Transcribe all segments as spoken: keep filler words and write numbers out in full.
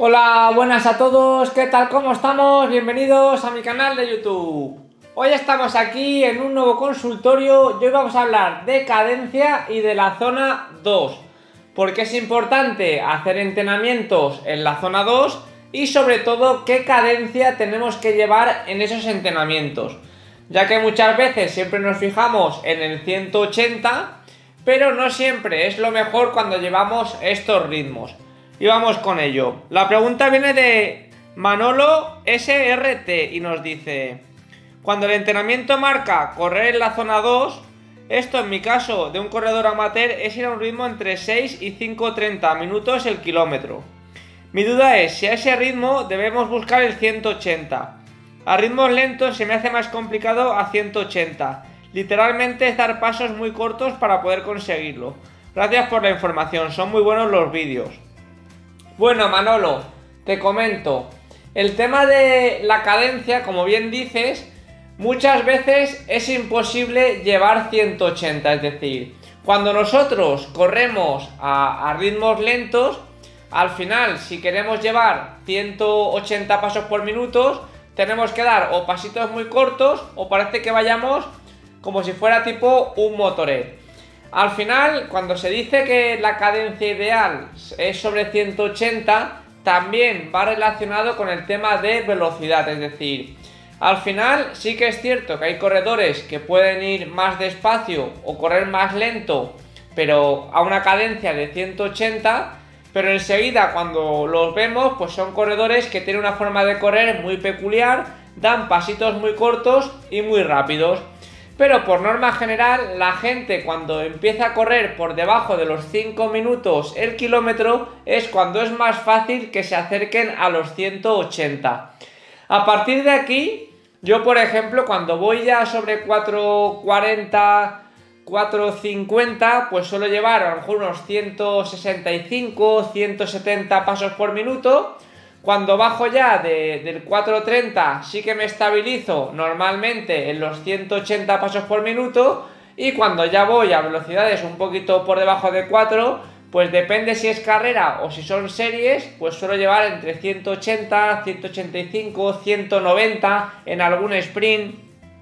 Hola, buenas a todos, ¿qué tal? ¿Cómo estamos? Bienvenidos a mi canal de YouTube. Hoy estamos aquí en un nuevo consultorio y hoy vamos a hablar de cadencia y de la zona dos, porque es importante hacer entrenamientos en la zona dos y sobre todo qué cadencia tenemos que llevar en esos entrenamientos, ya que muchas veces siempre nos fijamos en el ciento ochenta, pero no siempre es lo mejor cuando llevamos estos ritmos. Y vamos con ello. La pregunta viene de Manolo S R T y nos dice: cuando el entrenamiento marca correr en la zona dos, esto en mi caso de un corredor amateur es ir a un ritmo entre seis y cinco treinta minutos el kilómetro. Mi duda es si a ese ritmo debemos buscar el ciento ochenta. A ritmos lentos se me hace más complicado a ciento ochenta. Literalmente es dar pasos muy cortos para poder conseguirlo. Gracias por la información, son muy buenos los vídeos. Bueno, Manolo, te comento, el tema de la cadencia, como bien dices, muchas veces es imposible llevar ciento ochenta, es decir, cuando nosotros corremos a, a ritmos lentos, al final, si queremos llevar ciento ochenta pasos por minuto, tenemos que dar o pasitos muy cortos o parece que vayamos como si fuera tipo un motoret. Al final, cuando se dice que la cadencia ideal es sobre ciento ochenta, también va relacionado con el tema de velocidad, es decir, al final sí que es cierto que hay corredores que pueden ir más despacio o correr más lento, pero a una cadencia de ciento ochenta, pero enseguida cuando los vemos, pues son corredores que tienen una forma de correr muy peculiar, dan pasitos muy cortos y muy rápidos. Pero por norma general, la gente cuando empieza a correr por debajo de los cinco minutos el kilómetro es cuando es más fácil que se acerquen a los ciento ochenta. A partir de aquí, yo por ejemplo, cuando voy ya sobre cuatro cuarenta, cuatro cincuenta, pues suelo llevar a lo mejor unos ciento sesenta y cinco, ciento setenta pasos por minuto. Cuando bajo ya de, del cuatro treinta sí que me estabilizo normalmente en los ciento ochenta pasos por minuto, y cuando ya voy a velocidades un poquito por debajo de cuatro, pues depende si es carrera o si son series, pues suelo llevar entre ciento ochenta, ciento ochenta y cinco, ciento noventa en algún sprint,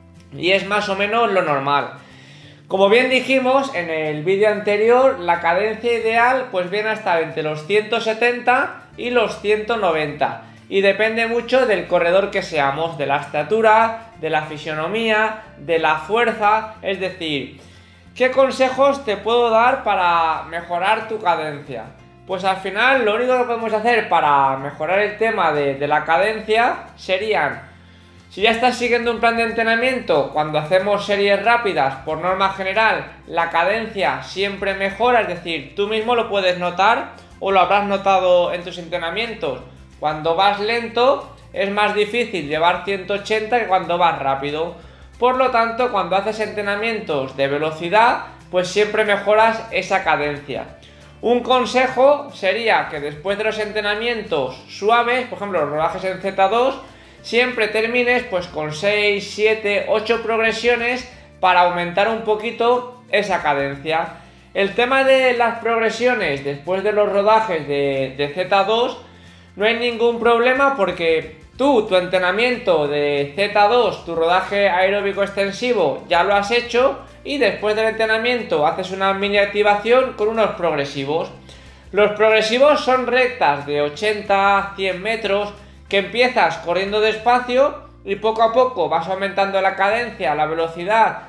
y es más o menos lo normal. Como bien dijimos en el vídeo anterior, la cadencia ideal pues viene a estar entre los ciento setenta y los ciento noventa, y depende mucho del corredor que seamos, de la estatura, de la fisionomía, de la fuerza. Es decir, ¿qué consejos te puedo dar para mejorar tu cadencia? Pues al final lo único que podemos hacer para mejorar el tema de, de la cadencia serían: si ya estás siguiendo un plan de entrenamiento, cuando hacemos series rápidas, por norma general, la cadencia siempre mejora, es decir, tú mismo lo puedes notar o lo habrás notado en tus entrenamientos. Cuando vas lento es más difícil llevar ciento ochenta que cuando vas rápido. Por lo tanto, cuando haces entrenamientos de velocidad, pues siempre mejoras esa cadencia. Un consejo sería que después de los entrenamientos suaves, por ejemplo los rodajes en Z dos, siempre termines pues con seis, siete, ocho progresiones para aumentar un poquito esa cadencia. El tema de las progresiones después de los rodajes de, de Z dos no hay ningún problema, porque tú, tu entrenamiento de Z dos, tu rodaje aeróbico extensivo ya lo has hecho, y después del entrenamiento haces una mini activación con unos progresivos. Los progresivos son rectas de ochenta, cien metros, que empiezas corriendo despacio y poco a poco vas aumentando la cadencia, la velocidad,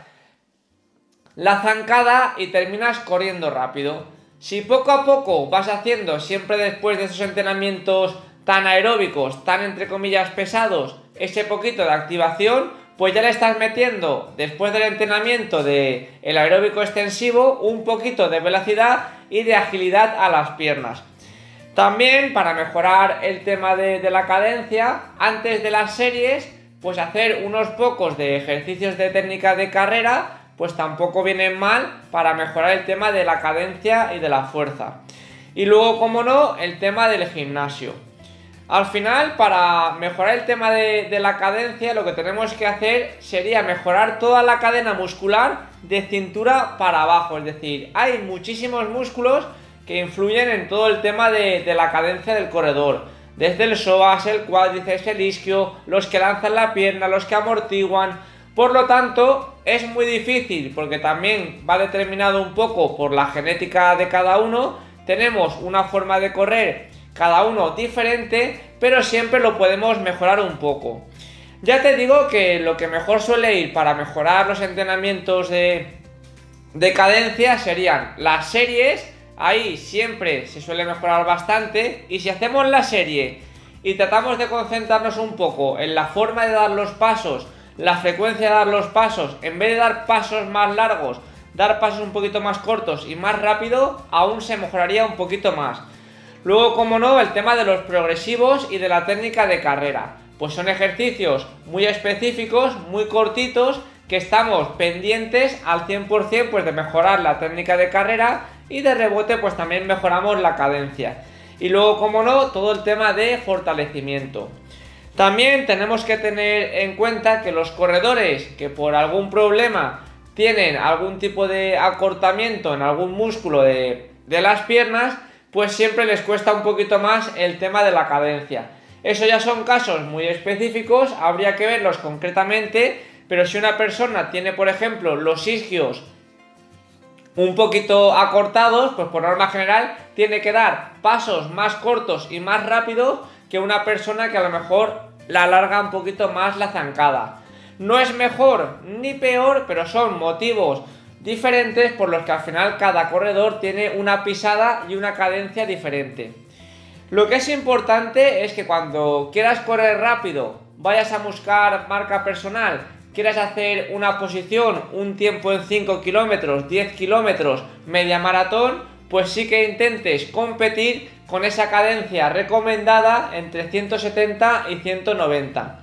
la zancada, y terminas corriendo rápido. Si poco a poco vas haciendo, siempre después de esos entrenamientos tan aeróbicos, tan entre comillas pesados, ese poquito de activación, pues ya le estás metiendo después del entrenamiento del aeróbico extensivo un poquito de velocidad y de agilidad a las piernas. También, para mejorar el tema de, de la cadencia, antes de las series, pues hacer unos pocos de ejercicios de técnica de carrera, pues tampoco vienen mal para mejorar el tema de la cadencia y de la fuerza. Y luego, como no, el tema del gimnasio. Al final, para mejorar el tema de, de la cadencia, lo que tenemos que hacer sería mejorar toda la cadena muscular de cintura para abajo. Es decir, hay muchísimos músculos que influyen en todo el tema de, de la cadencia del corredor. desde el psoas, el cuádriceps, el isquio, los que lanzan la pierna, los que amortiguan. Por lo tanto, es muy difícil porque también va determinado un poco por la genética de cada uno. Tenemos una forma de correr cada uno diferente, pero siempre lo podemos mejorar un poco. Ya te digo que lo que mejor suele ir para mejorar los entrenamientos de, de cadencia serían las series. Ahí siempre se suele mejorar bastante, y si hacemos la serie y tratamos de concentrarnos un poco en la forma de dar los pasos, la frecuencia de dar los pasos, en vez de dar pasos más largos, dar pasos un poquito más cortos y más rápido, aún se mejoraría un poquito más. Luego, como no, el tema de los progresivos y de la técnica de carrera. Pues son ejercicios muy específicos, muy cortitos, que estamos pendientes al cien por cien pues de mejorar la técnica de carrera, y de rebote pues también mejoramos la cadencia. Y luego, como no, todo el tema de fortalecimiento. También tenemos que tener en cuenta que los corredores que por algún problema tienen algún tipo de acortamiento en algún músculo de, de las piernas, pues siempre les cuesta un poquito más el tema de la cadencia. Eso ya son casos muy específicos, habría que verlos concretamente, pero si una persona tiene, por ejemplo, los isquios un poquito acortados, pues por norma general tiene que dar pasos más cortos y más rápido que una persona que a lo mejor la alarga un poquito más la zancada. No es mejor ni peor, pero son motivos diferentes por los que al final cada corredor tiene una pisada y una cadencia diferente. Lo que es importante es que cuando quieras correr rápido, vayas a buscar marca personal, quieras hacer una posición, un tiempo en cinco kilómetros, diez kilómetros, media maratón, pues sí que intentes competir con esa cadencia recomendada entre ciento setenta y ciento noventa.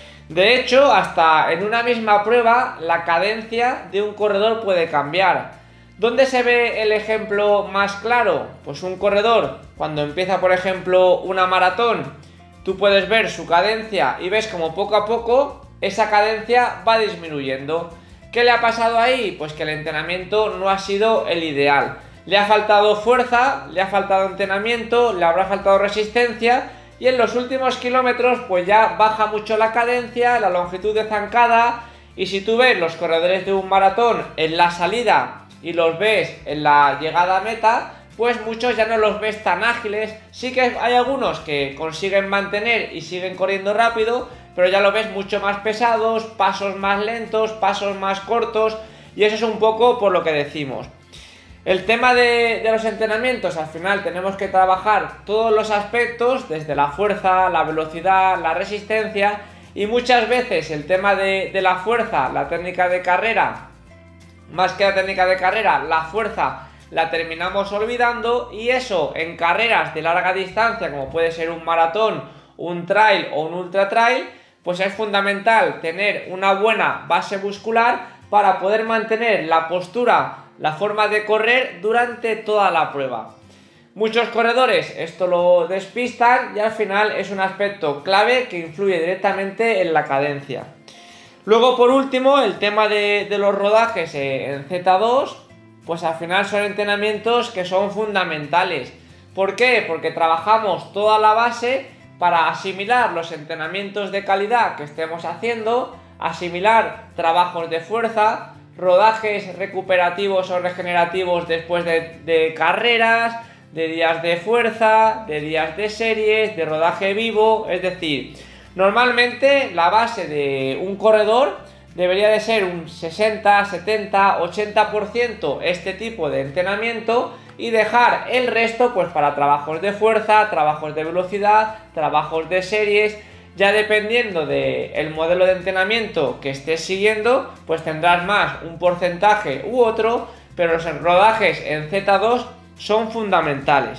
De hecho, hasta en una misma prueba, la cadencia de un corredor puede cambiar. ¿Dónde se ve el ejemplo más claro? Pues un corredor, cuando empieza, por ejemplo, una maratón, tú puedes ver su cadencia y ves como poco a poco esa cadencia va disminuyendo. ¿Qué le ha pasado ahí? Pues que el entrenamiento no ha sido el ideal. Le ha faltado fuerza, le ha faltado entrenamiento, le habrá faltado resistencia, y en los últimos kilómetros pues ya baja mucho la cadencia, la longitud de zancada. Y si tú ves los corredores de un maratón en la salida y los ves en la llegada a meta, pues muchos ya no los ves tan ágiles. Sí que hay algunos que consiguen mantener y siguen corriendo rápido, pero ya lo ves mucho más pesados, pasos más lentos, pasos más cortos, y eso es un poco por lo que decimos. El tema de, de los entrenamientos, al final tenemos que trabajar todos los aspectos, desde la fuerza, la velocidad, la resistencia, y muchas veces el tema de, de la fuerza, la técnica de carrera, más que la técnica de carrera, la fuerza la terminamos olvidando, y eso en carreras de larga distancia, como puede ser un maratón, un trail o un ultra trail, pues es fundamental tener una buena base muscular para poder mantener la postura, la forma de correr durante toda la prueba. Muchos corredores esto lo despistan, y al final es un aspecto clave que influye directamente en la cadencia. Luego, por último, el tema de, de los rodajes en Z dos, pues al final son entrenamientos que son fundamentales. ¿Por qué? Porque trabajamos toda la base para asimilar los entrenamientos de calidad que estemos haciendo, asimilar trabajos de fuerza, rodajes recuperativos o regenerativos después de, de carreras, de días de fuerza, de días de series, de rodaje vivo. Es decir, normalmente la base de un corredor debería de ser un sesenta, setenta, ochenta por ciento este tipo de entrenamiento, y dejar el resto pues para trabajos de fuerza, trabajos de velocidad, trabajos de series. Ya dependiendo del modelo de entrenamiento que estés siguiendo, pues tendrás más un porcentaje u otro, pero los rodajes en Z dos son fundamentales.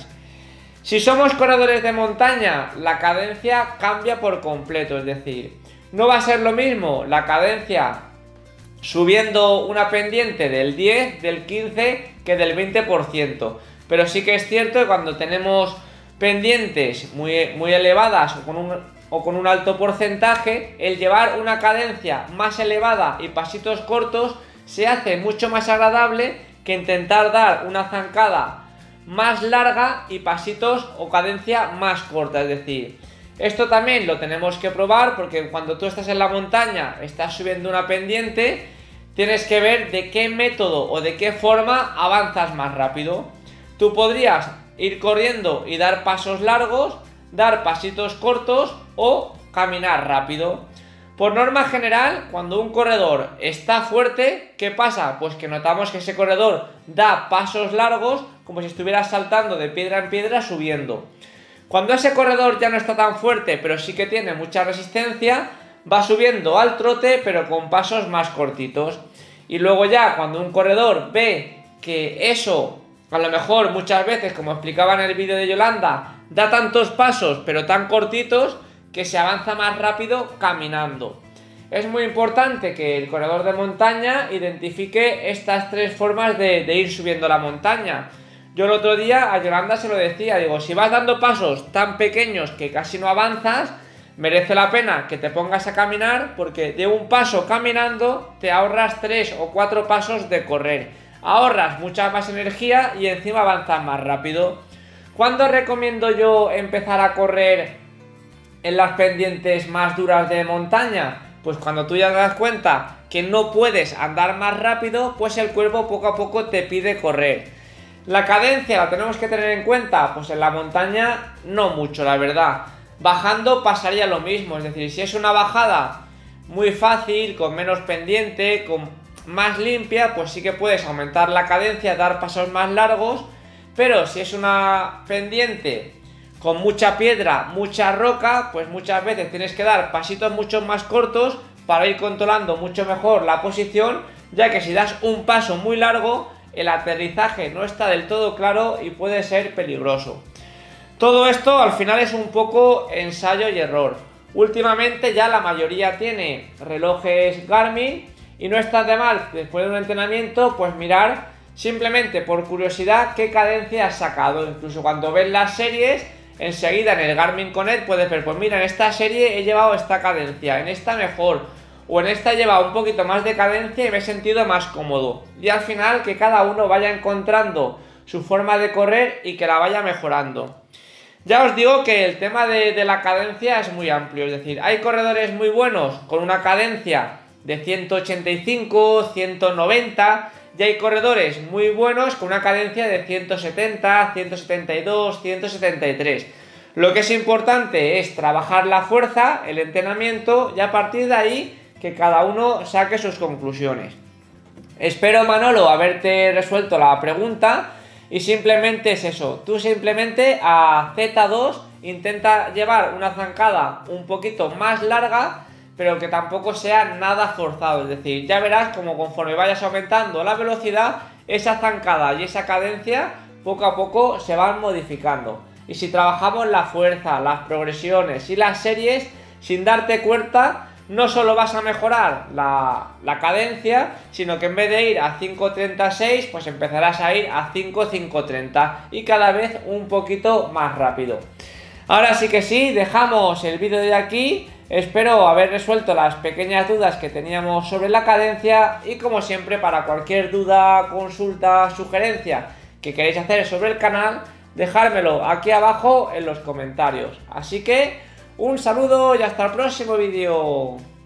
Si somos corredores de montaña, la cadencia cambia por completo, es decir, no va a ser lo mismo la cadencia subiendo una pendiente del diez, del quince que del veinte por ciento, pero sí que es cierto que cuando tenemos pendientes muy, muy elevadas o con un o con un alto porcentaje, el llevar una cadencia más elevada y pasitos cortos se hace mucho más agradable que intentar dar una zancada más larga y pasitos o cadencia más corta, es decir, esto también lo tenemos que probar porque cuando tú estás en la montaña, estás subiendo una pendiente, tienes que ver de qué método o de qué forma avanzas más rápido. Tú podrías ir corriendo y dar pasos largos, dar pasitos cortos o caminar rápido. Por norma general, cuando un corredor está fuerte, ¿qué pasa? Pues que notamos que ese corredor da pasos largos como si estuviera saltando de piedra en piedra subiendo. Cuando ese corredor ya no está tan fuerte, pero sí que tiene mucha resistencia, va subiendo al trote, pero con pasos más cortitos. Y luego ya, cuando un corredor ve que eso, a lo mejor muchas veces, como explicaba en el vídeo de Yolanda, da tantos pasos, pero tan cortitos, que se avanza más rápido caminando. Es muy importante que el corredor de montaña identifique estas tres formas de, de ir subiendo la montaña. Yo el otro día a Yolanda se lo decía, digo, si vas dando pasos tan pequeños que casi no avanzas, merece la pena que te pongas a caminar porque de un paso caminando te ahorras tres o cuatro pasos de correr. Ahorras mucha más energía y encima avanzas más rápido. ¿Cuándo recomiendo yo empezar a correr en las pendientes más duras de montaña? Pues cuando tú ya te das cuenta que no puedes andar más rápido, pues el cuerpo poco a poco te pide correr. La cadencia la tenemos que tener en cuenta, pues en la montaña no mucho, la verdad. Bajando pasaría lo mismo, es decir, si es una bajada muy fácil, con menos pendiente, con más limpia, pues sí que puedes aumentar la cadencia, dar pasos más largos, pero si es una pendiente con mucha piedra, mucha roca, pues muchas veces tienes que dar pasitos mucho más cortos para ir controlando mucho mejor la posición, ya que si das un paso muy largo, el aterrizaje no está del todo claro y puede ser peligroso. Todo esto al final es un poco ensayo y error. Últimamente ya la mayoría tiene relojes Garmin y no está de mal, después de un entrenamiento, pues mirar simplemente por curiosidad qué cadencia has sacado. Incluso cuando ves las series, enseguida en el Garmin Connect puedes ver, pues mira, en esta serie he llevado esta cadencia, en esta mejor, o en esta he llevado un poquito más de cadencia y me he sentido más cómodo. Y al final que cada uno vaya encontrando su forma de correr y que la vaya mejorando. Ya os digo que el tema de, de la cadencia es muy amplio, es decir, hay corredores muy buenos con una cadencia de ciento ochenta y cinco, ciento noventa, y hay corredores muy buenos con una cadencia de ciento setenta, ciento setenta y dos, ciento setenta y tres. Lo que es importante es trabajar la fuerza, el entrenamiento, y a partir de ahí que cada uno saque sus conclusiones. Espero, Manolo, haberte resuelto la pregunta. Y simplemente es eso, tú simplemente a Z dos intenta llevar una zancada un poquito más larga, pero que tampoco sea nada forzado, es decir, ya verás como conforme vayas aumentando la velocidad, esa zancada y esa cadencia poco a poco se van modificando. Y si trabajamos la fuerza, las progresiones y las series, sin darte cuenta, no solo vas a mejorar la, la cadencia, sino que en vez de ir a cinco treinta y seis, pues empezarás a ir a cinco cinco treinta y cada vez un poquito más rápido. Ahora sí que sí, dejamos el vídeo de aquí. Espero haber resuelto las pequeñas dudas que teníamos sobre la cadencia y como siempre, para cualquier duda, consulta, sugerencia que queréis hacer sobre el canal, dejármelo aquí abajo en los comentarios. Así que un saludo y hasta el próximo vídeo.